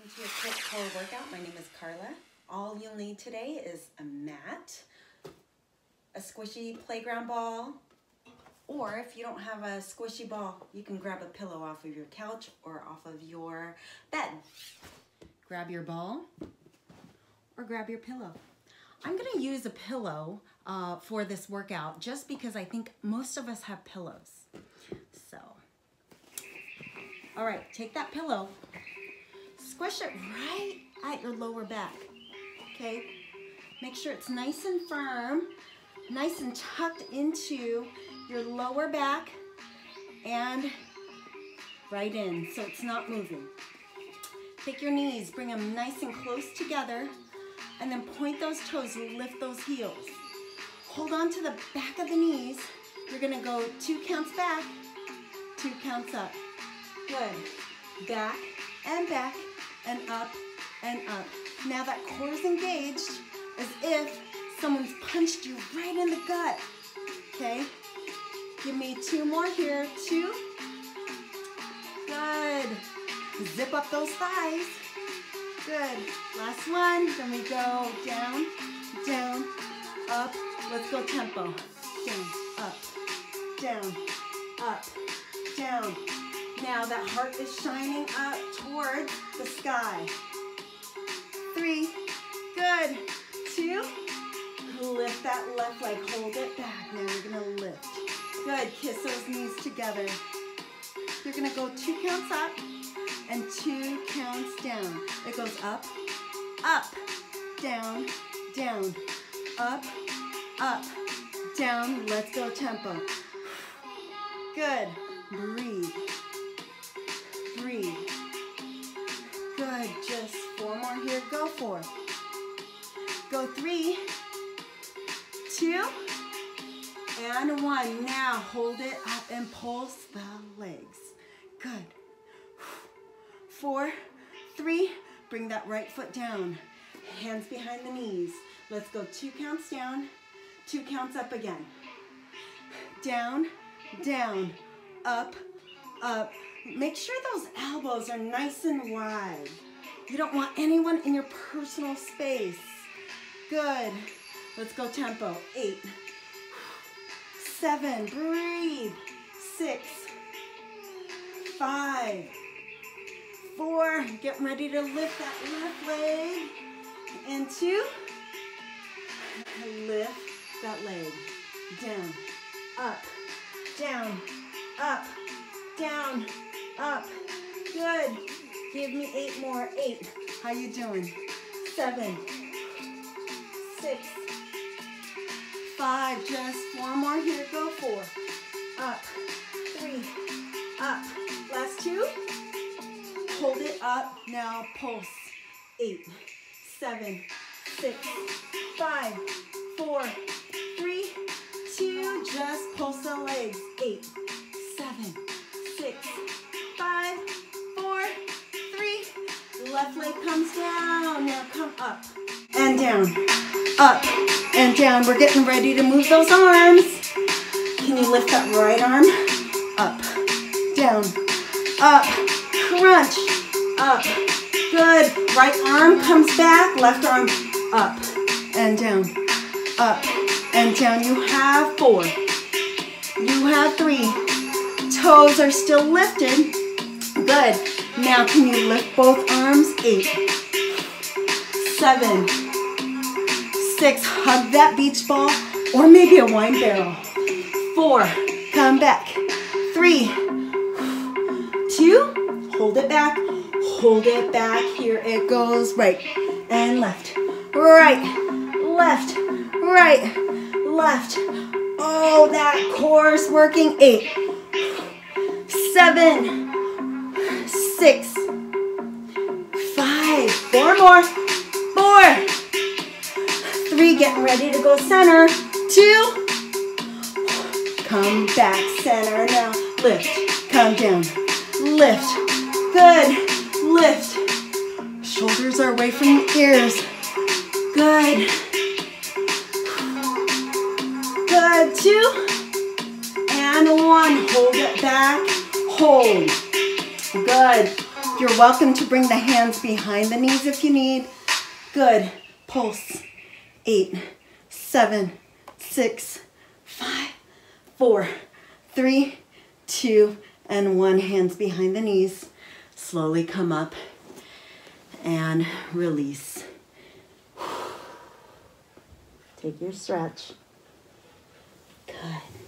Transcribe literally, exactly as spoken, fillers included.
welcome to a quick core workout. My name is Carla. All you'll need today is a mat, a squishy playground ball, or if you don't have a squishy ball, you can grab a pillow off of your couch or off of your bed. Grab your ball or grab your pillow. I'm gonna use a pillow uh, for this workout just because I think most of us have pillows. So, all right, take that pillow, squish it right at your lower back, okay? Make sure it's nice and firm, nice and tucked into your lower back and right in, so it's not moving. Take your knees, bring them nice and close together, and then point those toes, lift those heels. Hold on to the back of the knees. You're gonna go two counts back, two counts up. Good. Back and back and up and up. Now that core is engaged as if someone's punched you right in the gut. Okay? Give me two more here. Two. Good. Zip up those thighs. Good. Last one. Then we go down, down, up. Let's go tempo. Down, up, down, up, down. Now that heart is shining up toward the sky. Three. Good. Two. Lift that left leg. Hold it back. Now you're going to lift. Good. Kiss those knees together. You're going to go two counts up and two counts down. It goes up, up, down, down, up, up, down. Let's go tempo. Good. Breathe. Breathe. Good. Just four more here. Go four. Go three, two, and one. Now hold it up and pulse the legs. Good. Four, three, bring that right foot down. Hands behind the knees. Let's go two counts down, two counts up again. Down, down, up, up. Make sure those elbows are nice and wide. You don't want anyone in your personal space. Good. Let's go tempo. Eight, seven, breathe. Six, five, four, get ready to lift that left leg. And two, lift that leg. Down, up, down, up, down, up. Good. Give me eight more. Eight. How you doing? Seven, six, five. Just four more here. Go. Four, up, three, up. Last two. Hold it up. Now pulse. Eight, seven, six, five, four, three, two. Just pulse the legs. Eight, seven, six, five, four, three. Left leg comes down. Now come up and down, up and down. We're getting ready to move those arms. Can you lift that right arm? Up, down, up, crunch, up. Good. Right arm comes back. Left arm up and down, up and down. You have four. You have three. Toes are still lifted. Good. Now can you lift both arms? Eight, seven, six. Hug that beach ball or maybe a wine barrel. Four. Come back. Three, two. Hold it back. Hold it back. Here it goes. Right and left. Right, left, right, left. Oh, that core is working. Eight, seven, six, five. Four more. Four, three. Getting ready to go center. Two. Come back. Center. Now lift. Come down. Lift. Good. Lift. Shoulders are away from the ears. Good. Good. Two. And one. Hold it back. Hold. Good. You're welcome to bring the hands behind the knees if you need. Good. Pulse. Eight, seven, six, five, four, three, two, and one. Hands behind the knees. Slowly come up and release. Take your stretch. Good.